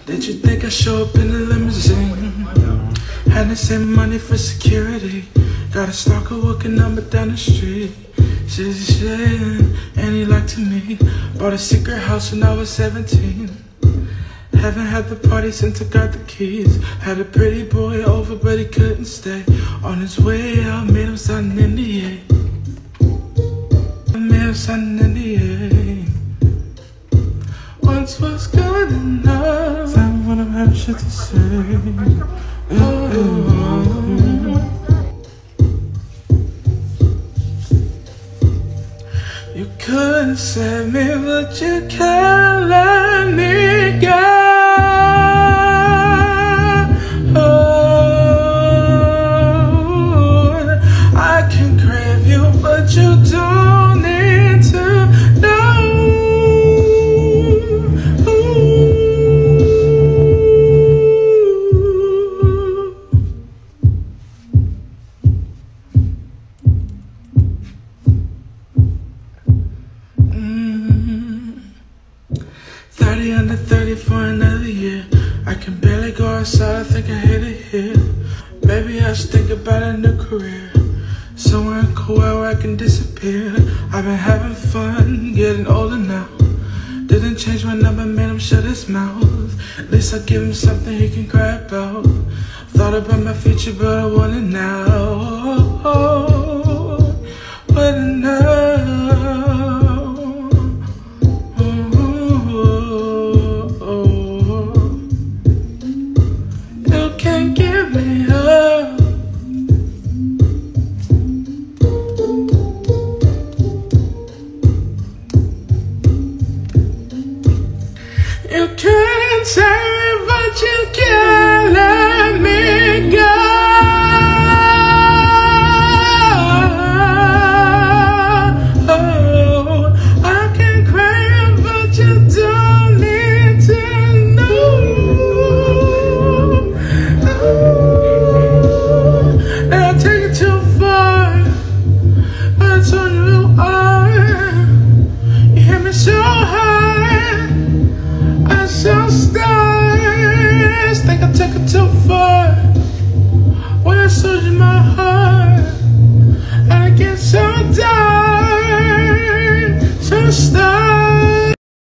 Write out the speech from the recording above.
Did you think I'd show up in a limousine? Had the same money for security. Got a stalker walking up and down the street. She's saying, and he liked me. Bought a secret house when I was 17. Haven't had the party since I got the keys. Had a pretty boy over but he couldn't stay. On his way out, made him sign an NDA. Made him sign an NDA. Once was good enough. Time when I'm having shit to say. You couldn't save me, but you can't let me go. I can crave you, but you don't need to know. Under 30 for another year. I can barely go outside, I think I hate it here. Maybe I should think about a new career, somewhere cool where I can disappear. I've been having fun, getting older now. Didn't change my number, made him shut his mouth. At least I give him something he can cry about. Thought about my future, but I want it now. Want it now. You can't say, but you can.